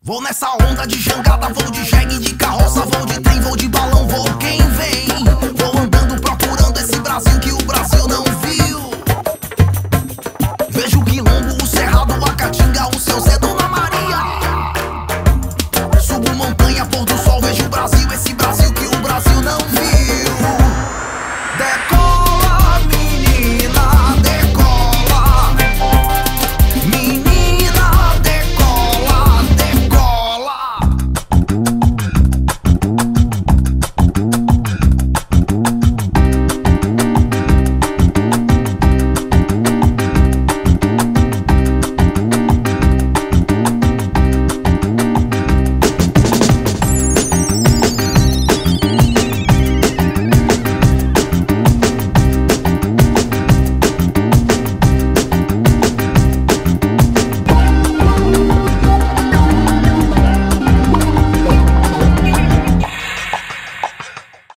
Vou nessa onda de jangada, vou de jegue, de carroça, vou de trem, vou de balão, vou quem vem. Vou andando procurando esse Brasil que o